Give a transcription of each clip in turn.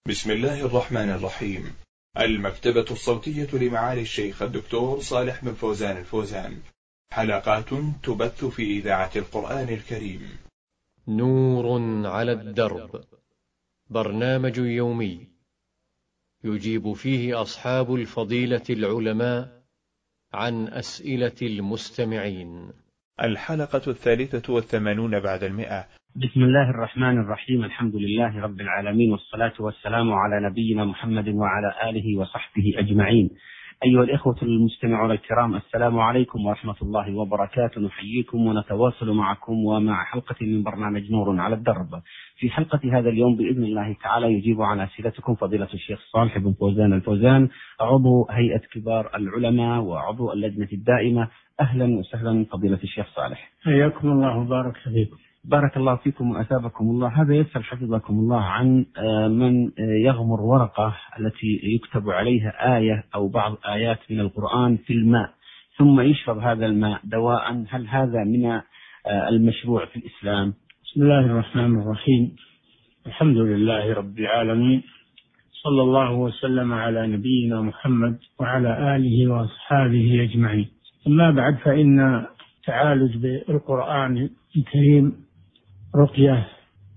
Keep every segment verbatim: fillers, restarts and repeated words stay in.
بسم الله الرحمن الرحيم. المكتبة الصوتية لمعالي الشيخ الدكتور صالح بن فوزان الفوزان، حلقات تبث في إذاعة القرآن الكريم. نور على الدرب، برنامج يومي يجيب فيه أصحاب الفضيلة العلماء عن أسئلة المستمعين. الحلقة الثالثة والثمانون بعد المئة. بسم الله الرحمن الرحيم. الحمد لله رب العالمين، والصلاة والسلام على نبينا محمد وعلى آله وصحبه أجمعين. أيها الإخوة المستمعون الكرام، السلام عليكم ورحمة الله وبركاته. نحييكم ونتواصل معكم ومع حلقة من برنامج نور على الدرب. في حلقة هذا اليوم بإذن الله تعالى يجيب عن أسئلتكم فضيلة الشيخ صالح بن فوزان الفوزان، عضو هيئة كبار العلماء وعضو اللجنة الدائمة. أهلا وسهلا فضيلة الشيخ صالح. حياكم الله وبارك فيكم. بارك الله فيكم وأثابكم الله. هذا يسأل حفظكم الله عن من يغمر ورقة التي يكتب عليها آية أو بعض آيات من القرآن في الماء ثم يشرب هذا الماء دواء، هل هذا من المشروع في الإسلام؟ بسم الله الرحمن الرحيم. الحمد لله رب العالمين، صلى الله وسلم على نبينا محمد وعلى آله وأصحابه أجمعين. أما بعد، فإن تعالج بالقرآن الكريم رقية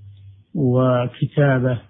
وكتابة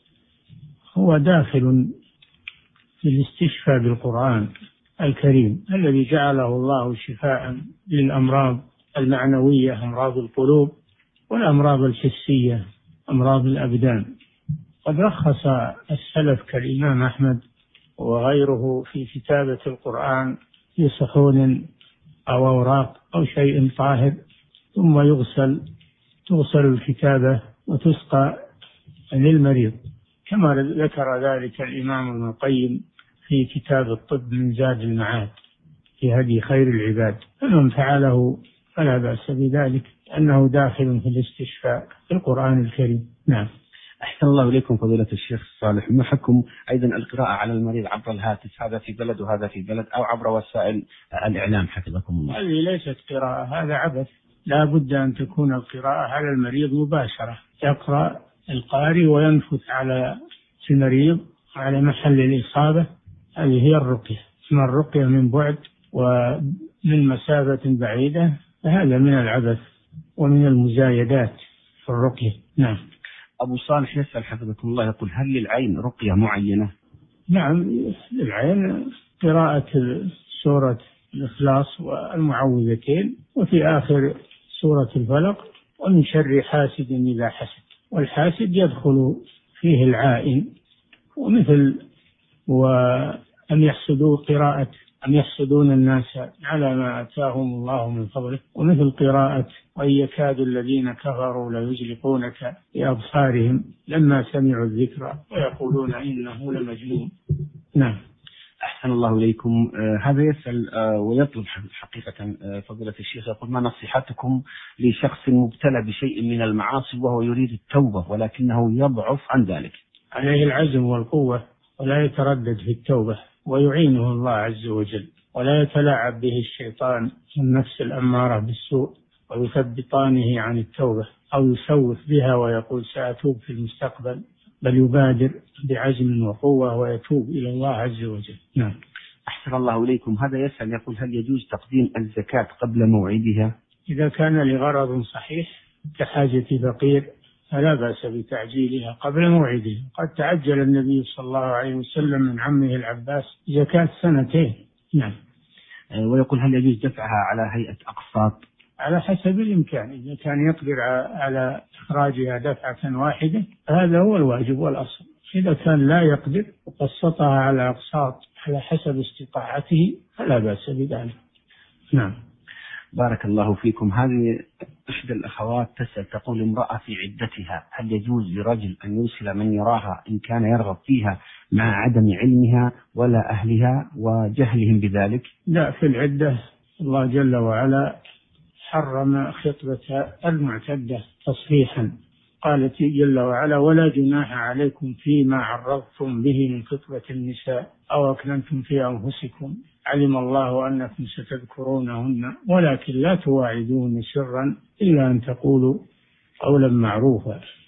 هو داخل في الاستشفاء بالقرآن الكريم الذي جعله الله شفاء للأمراض المعنوية، أمراض القلوب والأمراض الحسية، أمراض الأبدان. قد رخص السلف كالإمام أحمد وغيره في كتابة القرآن في صحون أو أوراق أو شيء طاهر، ثم يغسل تغسل الكتابة وتسقى للمريض، كما ذكر ذلك الإمام ابن القيم في كتاب الطب من زاد المعاد في هدي خير العباد. فمن فعله فلا بأس بذلك، أنه داخل في الاستشفاء في القرآن الكريم. نعم. أحسن الله إليكم فضيلة الشيخ صالح. ما حكم أيضا القراءة على المريض عبر الهاتف، هذا في بلد وهذا في بلد، أو عبر وسائل الإعلام حفظكم الله؟ هذه ليست قراءة، هذا عبث. لا بد أن تكون القراءة على المريض مباشرة، يقرأ القارئ وينفث على المريض على محل الإصابة. هذه هي الرقية. ثم الرقية من بعد ومن مسافة بعيدة، فهذا من العبث ومن المزايدات في الرقية. نعم. أبو صالح يسأل حفظكم الله، يقول: هل للعين رقية معينة؟ نعم، للعين قراءة سورة الإخلاص والمعوذتين، وفي آخر سورة الفلق: ومن شر حاسد إذا حسد. والحاسد يدخل فيه العائن، ومثل وأن يحسدوا قراءة أم يحسدون الناس على ما آتاهم الله من فضله، ومثل قراءة: وإن يكاد الذين كفروا ليزلقونك بأبصارهم لما سمعوا الذكر ويقولون إنه لمجنون. نعم. أحسن الله إليكم. آه هذا يسأل آه ويطلب حقيقة آه فضيلة الشيخ، يقول: ما نصيحتكم لشخص مبتلى بشيء من المعاصي وهو يريد التوبة ولكنه يضعف عن ذلك؟ عليه العزم والقوة، ولا يتردد في التوبة، ويعينه الله عز وجل، ولا يتلاعب به الشيطان والنفس الأمارة بالسوء ويثبطانه عن التوبة أو يسوف بها ويقول سأتوب في المستقبل، بل يبادر بعزم وقوة ويتوب إلى الله عز وجل. نعم. أحسن الله إليكم. هذا يسأل يقول: هل يجوز تقديم الزكاة قبل موعدها؟ إذا كان لغرض صحيح كحاجة فقير فلا بأس بتعجيلها قبل موعدها. قد تعجل النبي صلى الله عليه وسلم من عمه العباس زكاة سنتين. نعم. ويقول: هل يجوز دفعها على هيئة أقساط؟ على حسب الإمكان. إذا كان يقدر على إخراجها دفعة واحدة هذا هو الواجب والأصل. إذا كان لا يقدر وقسطها على أقساط على حسب استطاعته فلا بأس بذلك. نعم. بارك الله فيكم. هذه إحدى الأخوات تسأل تقول: امرأة في عدتها، هل يجوز لرجل أن يرسل من يراها إن كان يرغب فيها مع عدم علمها ولا أهلها وجهلهم بذلك؟ لا، في العدة الله جل وعلا حرم خطبة المعتدة تصريحا. قالت جل وعلا: ولا جناح عليكم فيما عرضتم به من خطبة النساء أو أكننتم في أنفسكم علم الله أنكم ستذكرونهن ولكن لا تواعدون سرا إلا أن تقولوا قولا معروفا.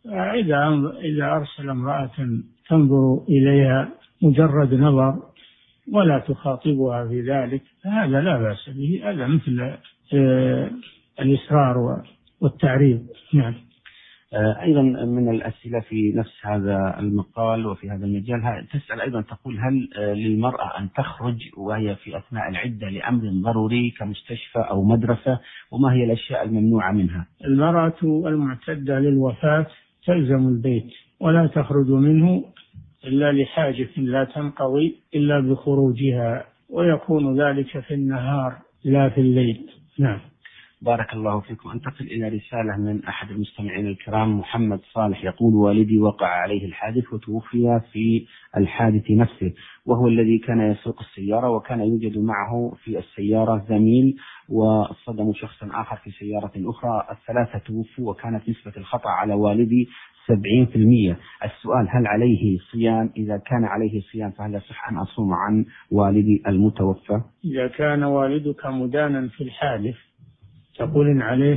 إذا إذا أرسل امرأة تنظر إليها مجرد نظر ولا تخاطبها في ذلك هذا لا بأس به، هذا مثل الإصرار والتعريض. نعم. أيضا من الأسئلة في نفس هذا المقال وفي هذا المجال تسأل أيضا تقول: هل للمرأة أن تخرج وهي في أثناء العدة لأمر ضروري كمستشفى أو مدرسة، وما هي الأشياء الممنوعة منها؟ المرأة المعتدة للوفاة تلزم البيت ولا تخرج منه إلا لحاجة لا تنقضي إلا بخروجها، ويكون ذلك في النهار لا في الليل. نعم. بارك الله فيكم. أنتقل إلى رسالة من أحد المستمعين الكرام، محمد صالح، يقول: والدي وقع عليه الحادث وتوفي في الحادث نفسه، وهو الذي كان يسوق السيارة، وكان يوجد معه في السيارة زميل، وصدم شخصا آخر في سيارة أخرى، الثلاثة توفوا، وكانت نسبة الخطأ على والدي سبعين في المئة. السؤال: هل عليه صيام؟ إذا كان عليه صيام فهل يصح أن أصوم عن والدي المتوفى؟ إذا كان والدك مدانا في الحادث تقول إن عليه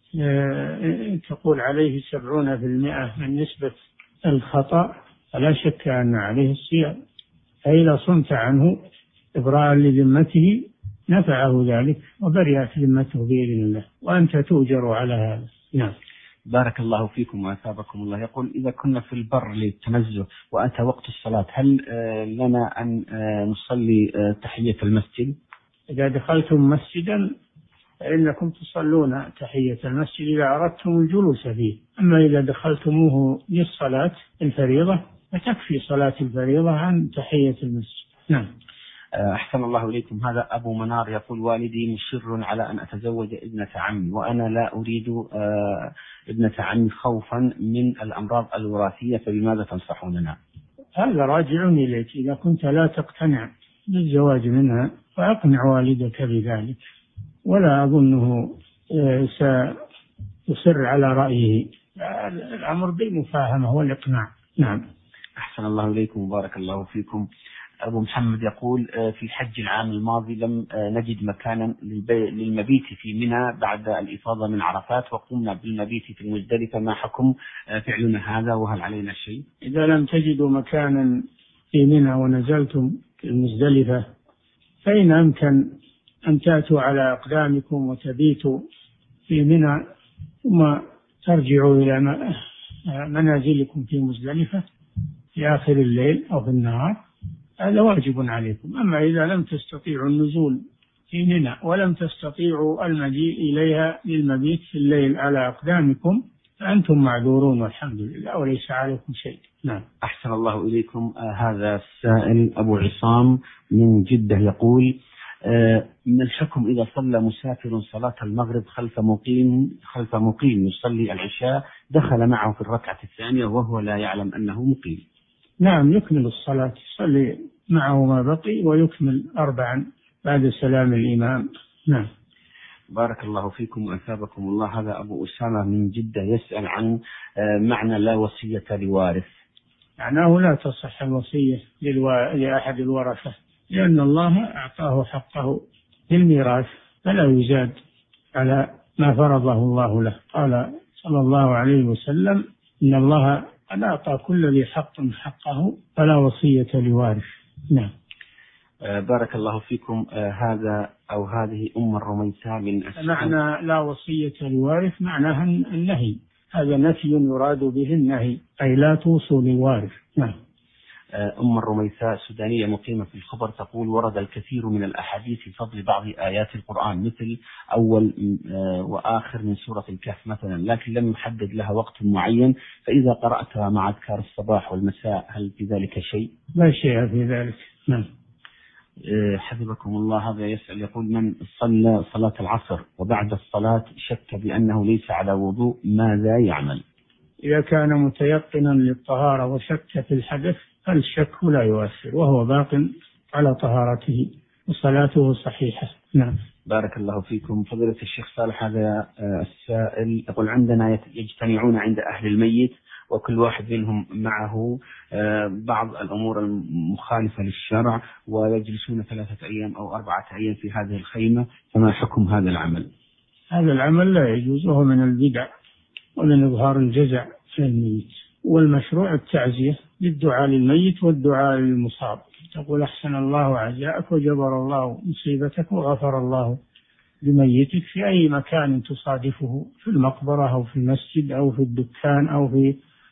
تقول عليه سبعون في المئة من نسبة الخطأ، فلا شك أن عليه الصيام، فإذا صمت عنه إبراء لذمته نفعه ذلك وبرئت ذمته بإذن الله، وأنت تؤجر على هذا. نعم. بارك الله فيكم وأثابكم الله. يقول: إذا كنا في البر للتنزه وأتى وقت الصلاة هل لنا أن نصلي تحية المسجد؟ إذا دخلتم مسجدا فإنكم تصلون تحية المسجد إذا أردتم الجلوس فيه، أما إذا دخلتموه للصلاة الفريضة فتكفي صلاة الفريضة عن تحية المسجد. نعم. أحسن الله إليكم. هذا أبو منار يقول: والدي مصر على أن أتزوج ابنة عمي، وأنا لا أريد ابنة عمي خوفا من الأمراض الوراثية، فبماذا تنصحوننا؟ هذا راجع إليك، إذا كنت لا تقتنع بالزواج منها فأقنع والدك بذلك، ولا أظنه سيصر على رأيه، الأمر بالمفاهمة والإقناع. نعم. أحسن الله إليكم وبارك الله فيكم. أبو محمد يقول: في حج العام الماضي لم نجد مكانا للمبيت في منى بعد الإفاضة من عرفات، وقمنا بالمبيت في المزدلفة، ما حكم فعلنا هذا وهل علينا شيء؟ إذا لم تجدوا مكانا في منى ونزلتم في المزدلفة فإن أمكن أن تأتوا على أقدامكم وتبيتوا في منى ثم ترجعوا إلى منازلكم في مزدلفة في آخر الليل أو في النهار، هذا واجب عليكم. أما إذا لم تستطيعوا النزول في منى ولم تستطيعوا المجيء إليها للمبيت في الليل على أقدامكم فأنتم معذورون والحمد لله وليس عليكم شيء. نعم. أحسن الله إليكم. آه هذا السائل أبو عصام من جدة يقول: آه ما الحكم إذا صلى مسافر صلاة المغرب خلف مقيم خلف مقيم يصلي العشاء، دخل معه في الركعة الثانية وهو لا يعلم أنه مقيم؟ نعم، يكمل الصلاة، يصلي معه ما بقي ويكمل أربعا بعد سلام الإمام. نعم. بارك الله فيكم وأثابكم الله. هذا أبو أسامة من جدة يسأل عن معنى لا وصية لوارث. معناه لا تصح الوصية لأحد الورثة، لأن الله أعطاه حقه بالميراث فلا يزاد على ما فرضه الله له. قال صلى الله عليه وسلم: إن الله قد أعطى كل ذي حق حقه فلا وصية لوارث. نعم. بارك الله فيكم. هذا أو هذه أم الرميساء من أسفل. معنى لا وصية لوارث معناها النهي، هذا نفي يراد به النهي، أي لا توصوا للوارث. نعم. أم الرميساء سودانية مقيمة في الخبر تقول: ورد الكثير من الأحاديث في فضل بعض آيات القرآن مثل أول وآخر من سورة الكهف مثلا، لكن لم يحدد لها وقت معين، فإذا قرأتها مع أذكار الصباح والمساء هل في ذلك شيء؟ لا شيء في ذلك. نعم. حفظكم الله. هذا يسأل يقول: من صلى صلاة العصر وبعد الصلاة شك بأنه ليس على وضوء ماذا يعمل؟ إذا كان متيقنا للطهارة وشك في الحدث فالشك لا يؤثر وهو باق على طهارته وصلاته صحيحة. نعم. بارك الله فيكم. فضيلة الشيخ صالح، هذا السائل يقول: عندنا يجتمعون عند أهل الميت وكل واحد منهم معه بعض الأمور المخالفة للشرع ويجلسون ثلاثة أيام أو أربعة أيام في هذه الخيمة، فما حكم هذا العمل؟ هذا العمل لا يجوز، وهو من البدع ومن إظهار الجزع للميت. والمشروع التعزية للدعاء للميت والدعاء للمصاب، تقول أحسن الله عزاءك وجبر الله مصيبتك وغفر الله لميتك في أي مكان تصادفه، في المقبرة أو في المسجد أو في الدكان أو في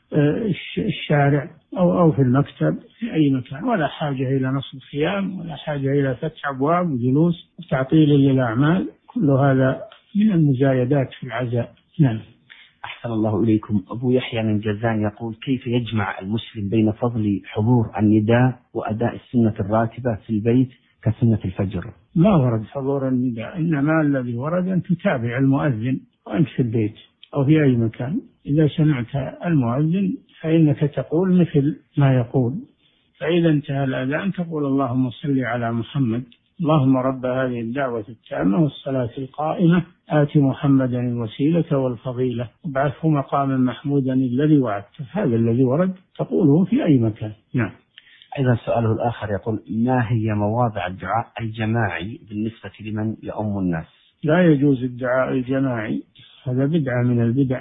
الشارع أو أو في المكتب، في أي مكان، ولا حاجة إلى نصب خيام ولا حاجة إلى فتح أبواب وجلوس وتعطيل للأعمال، كل هذا من المزايدات في العزاء. نعم. أحسن الله إليكم. أبو يحيى من جازان يقول: كيف يجمع المسلم بين فضل حضور النداء وأداء السنة الراتبة في البيت كسنة الفجر؟ ما ورد حضور النداء، إنما الذي ورد أن تتابع المؤذن وأنت في البيت أو في أي مكان. إذا سمعت المؤذن فإنك تقول مثل ما يقول، فإذا انتهى الأذان تقول: اللهم صل على محمد، اللهم رب هذه الدعوة التامة والصلاة القائمة آت محمدا الوسيلة والفضيلة وابعثه مقاما محمودا الذي وعدته. هذا الذي ورد تقوله في أي مكان. نعم. أيضا سؤاله الآخر يقول: ما هي مواضع الدعاء الجماعي بالنسبة لمن يؤم الناس؟ لا يجوز الدعاء الجماعي، هذا بدعة من البدع،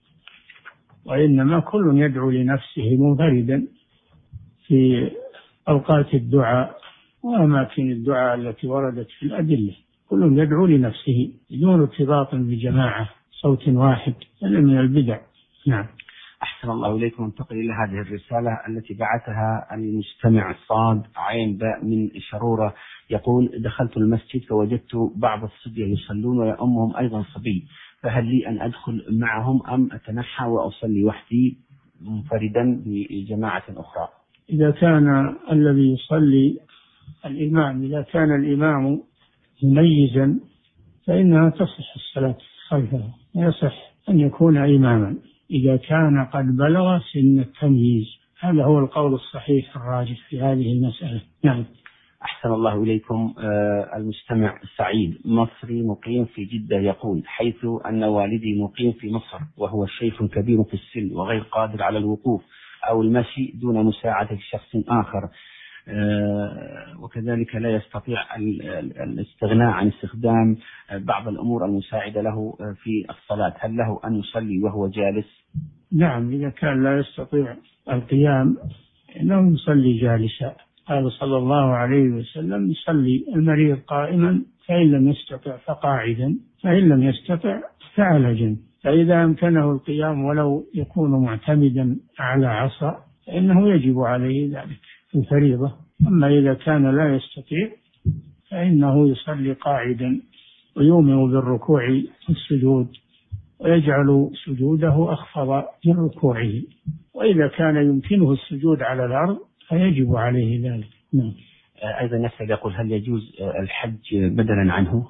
وإنما كل يدعو لنفسه منفردا في أوقات الدعاء وأماكن الدعاء التي وردت في الأدلة، كل يدعو لنفسه بدون ارتباط بجماعة صوت واحد، هذا من البدع. نعم. أحسن الله إليكم. انتقل إلى هذه الرسالة التي بعثها المستمع صاد عين باء من شرورة، يقول: دخلت المسجد فوجدت بعض الصبية يصلون ويؤمهم أيضا صبي، فهل لي أن أدخل معهم أم أتنحى وأصلي وحدي منفردا بجماعة أخرى؟ إذا كان الذي يصلي الإمام إذا كان الإمام مميزا فإنها تصح الصلاة خلفه، يصح أن يكون إماما إذا كان قد بلغ سن التمييز، هذا هو القول الصحيح الراجح في هذه المسألة. نعم. أحسن الله إليكم. آه المستمع سعيد مصري مقيم في جدة يقول: حيث أن والدي مقيم في مصر وهو شيخ كبير في السن وغير قادر على الوقوف أو المشي دون مساعدة شخص آخر، آه وكذلك لا يستطيع الاستغناء عن استخدام بعض الأمور المساعدة له في الصلاة، هل له أن يصلي وهو جالس؟ نعم، إذا كان لا يستطيع القيام إنه يصلي جالسا. قال صلى الله عليه وسلم: يصلي المريض قائما فإن لم يستطع فقاعدا فإن لم يستطع فعلى جنب. فإذا أمكنه القيام ولو يكون معتمدا على عصا فإنه يجب عليه ذلك في الفريضة. أما إذا كان لا يستطيع فإنه يصلي قاعدا ويؤمن بالركوع والسجود ويجعل سجوده أخفض من ركوعه، وإذا كان يمكنه السجود على الأرض فيجب عليه ذلك. نعم. أيضا نسأل يقول: هل يجوز الحج بدلا عنه؟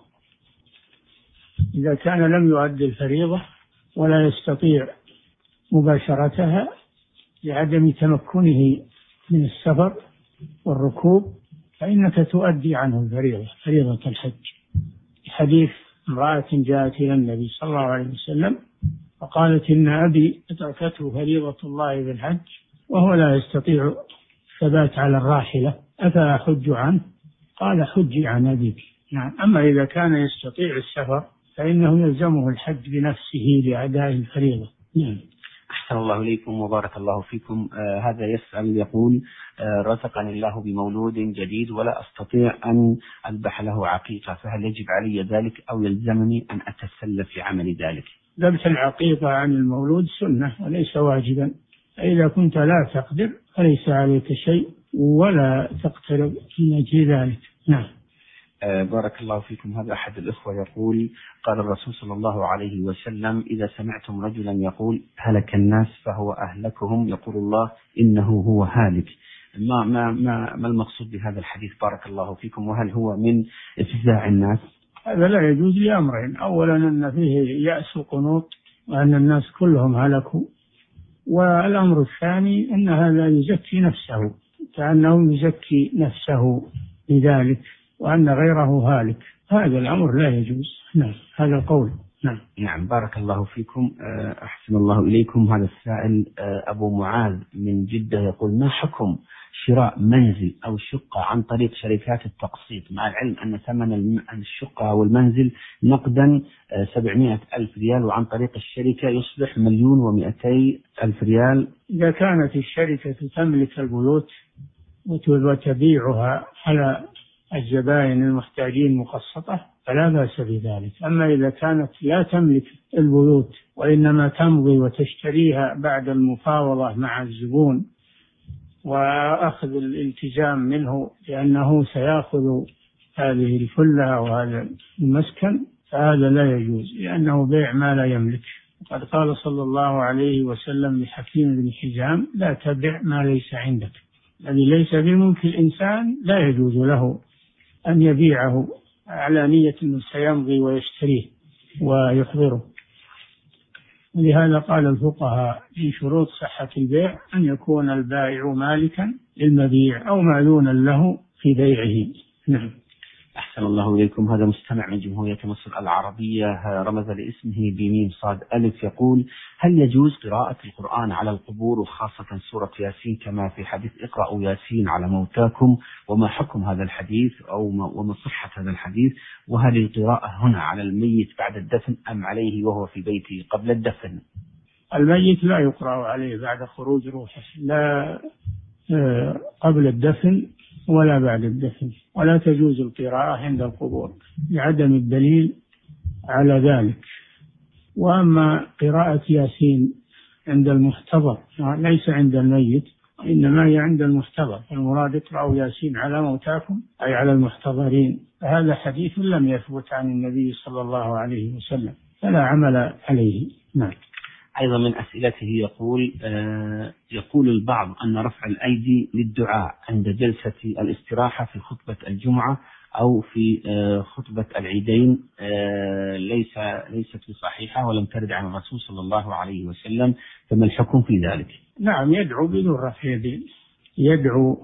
إذا كان لم يؤدي الفريضة ولا يستطيع مباشرتها لعدم تمكنه من السفر والركوب فإنك تؤدي عنه الفريضة، فريضة الحج. حديث امرأة جاءت إلى النبي صلى الله عليه وسلم فقالت: إن أبي أدركته فريضة الله بالحج وهو لا يستطيع الثبات على الراحلة، أفأحج عنه؟ قال: حجي عن أبيك. نعم. أما إذا كان يستطيع السفر فإنه يلزمه الحج بنفسه لأداء الفريضة. نعم. أحسن الله إليكم وبارك الله فيكم. آه هذا يسأل يقول: آه رزقني الله بمولود جديد ولا أستطيع أن أذبح له عقيقة، فهل يجب علي ذلك أو يلزمني أن أتسلف في عمل ذلك؟ ذبح العقيقة عن المولود سنة وليس واجبا، فإذا كنت لا تقدر فليس عليك شيء ولا تقترب من أجل ذلك. نعم. آه بارك الله فيكم. هذا أحد الإخوة يقول: قال الرسول صلى الله عليه وسلم: إذا سمعتم رجلا يقول هلك الناس فهو أهلكهم، يقول الله إنه هو هالك. ما, ما, ما, ما المقصود بهذا الحديث بارك الله فيكم؟ وهل هو من افزاع الناس؟ هذا لا يجوز لأمرين: أولا أن فيه يأس وقنوط وأن الناس كلهم هلكوا، والأمر الثاني أن هذا يزكي نفسه كأنه يزكي نفسه بذلك وأن غيره هالك، هذا الأمر لا يجوز. نعم. هذا القول. نعم. نعم بارك الله فيكم. أحسن الله إليكم. هذا السائل أبو معاذ من جدة يقول: ما حكم شراء منزل أو شقة عن طريق شركات التقسيط، مع العلم أن ثمن الشقة أو المنزل نقدا سبعمائة ألف ريال، وعن طريق الشركة يصبح مليون ومئتي ألف ريال؟ إذا كانت الشركة تملك البيوت وتبيعها على الزبائن المحتاجين مقسطة فلا بأس بذلك. أما إذا كانت لا تملك البيوت وإنما تمضي وتشتريها بعد المفاوضة مع الزبون وأخذ الالتزام منه لأنه سيأخذ هذه الفلة وهذا المسكن، فهذا لا يجوز، لأنه بيع ما لا يملك. وقد قال صلى الله عليه وسلم لحكيم بن حزام: لا تبع ما ليس عندك. الذي ليس بملك الإنسان لا يجوز له أن يبيعه على نية أنه سيمضي ويشتريه ويحضره. ولهذا قال الفقهاء: من شروط صحة البيع أن يكون البائع مالكا للمبيع أو مأذونا له في بيعه. نعم. أحسن الله إليكم. هذا مستمع من جمهورية مصر العربية رمز لاسمه بميم صاد ألف، يقول: هل يجوز قراءة القرآن على القبور وخاصة سورة ياسين كما في حديث اقرأوا ياسين على موتاكم؟ وما حكم هذا الحديث أو وما صحة هذا الحديث؟ وهل القراءة هنا على الميت بعد الدفن أم عليه وهو في بيته قبل الدفن؟ الميت لا يقرأ عليه بعد خروج روحه، لا قبل الدفن ولا بعد الدفن، ولا تجوز القراءة عند القبور لعدم الدليل على ذلك. وأما قراءة ياسين عند المحتضر ليس عند الميت، إنما هي عند المحتضر، المراد اقرأوا ياسين على موتاكم أي على المحتضرين. هذا حديث لم يثبت عن النبي صلى الله عليه وسلم فلا عمل عليه. نعم. أيضا من أسئلته يقول آه يقول البعض أن رفع الأيدي للدعاء عند جلسة الاستراحة في خطبة الجمعة أو في آه خطبة العيدين آه ليس ليست بصحيحة ولم ترد عن الرسول صلى الله عليه وسلم، فما الحكم في ذلك؟ نعم، يدعو بدون رفع يدين، يدعو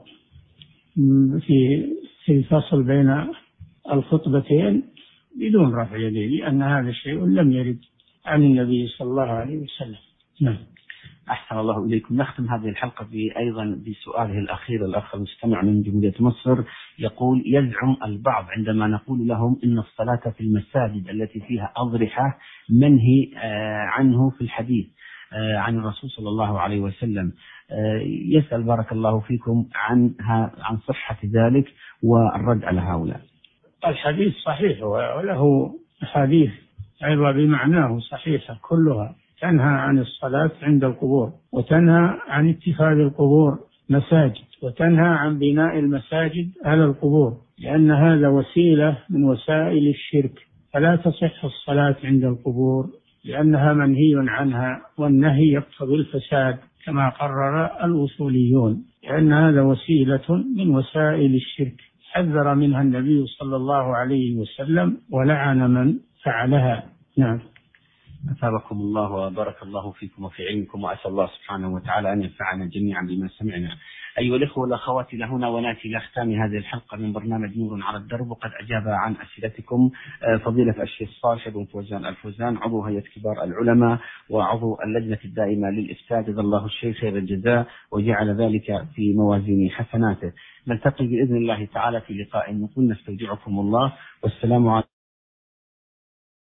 في في الفصل بين الخطبتين بدون رفع يدين، لأن هذا شيء لم يرد عن النبي صلى الله عليه وسلم. نعم. أحسن الله إليكم. نختم هذه الحلقة أيضا بسؤاله الأخير. الأخ المستمع من جمهورية مصر يقول: يزعم البعض عندما نقول لهم إن الصلاة في المساجد التي فيها أضرحة منهي عنه في الحديث عن الرسول صلى الله عليه وسلم، يسأل بارك الله فيكم عنها عن صحة ذلك والرد على هؤلاء. الحديث صحيح وله حديث أيضا بمعناه صحيحة كلها، تنهى عن الصلاة عند القبور، وتنهى عن اتخاذ القبور مساجد، وتنهى عن بناء المساجد على القبور، لأن هذا وسيلة من وسائل الشرك، فلا تصح الصلاة عند القبور لأنها منهي عنها، والنهي يقتضي الفساد كما قرر الأصوليون، لأن هذا وسيلة من وسائل الشرك حذر منها النبي صلى الله عليه وسلم ولعن من فعلها. نعم. أثابكم الله وبارك الله فيكم وفي علمكم، وأسأل الله سبحانه وتعالى أن ينفعنا جميعا بما سمعنا. أيها الأخوة والأخوات، لهنا ونأتي لختام هذه الحلقة من برنامج نور على الدرب، وقد أجاب عن أسئلتكم فضيلة الشيخ صالح بن فوزان الفوزان، عضو هيئة كبار العلماء وعضو اللجنة الدائمة للإفتاء، جزا الله الشيخ خير الجزاء وجعل ذلك في موازين حسناته. نلتقي بإذن الله تعالى في لقاء نقول نستودعكم الله، والسلام عليكم.